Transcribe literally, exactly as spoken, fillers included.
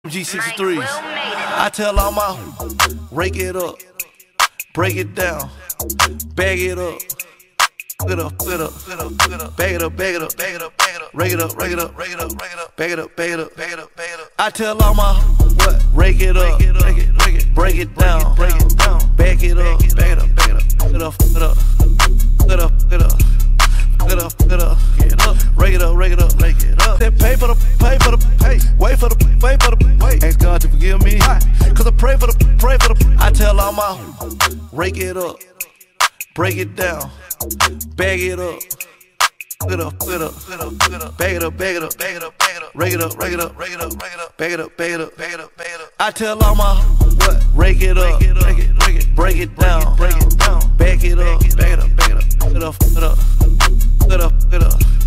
G sixty-threes. I tell all my rake it up, break it down, bag it up, get up, get up, get up, get up, bag it up, bag it up, bag it up, bag it up, rake it up, rake it up, rake it up, rake it up, bag it up, bag it up, bag it up, bag it up. I tell all my what rake it up, break it, break it, break it down, break it down, bag it up, bag it up, bag it up, get up, get up, get up, get up. Get up, get up, get up, rake it up, rake it up, rake it up. They pay for the, pay for the, pay, wait for the, wait for the, wait. Ask God to forgive me, cause I pray for the, pray for the. I tell all my, rake it up, break it down, bag it up, get up, get up, get up, get up, bag it up, bag it up, bag it up, bag it up, rake it up, rake it up, rake it up, rake it up, bag it up, bag it up, bag it up, bag it up. I tell all my, what, rake it up, break it, break it, break it down, break it down, bag it up, bag it up, bag it up, get up, get up. Get up, get up.